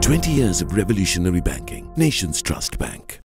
20 years of revolutionary banking. Nation's Trust Bank.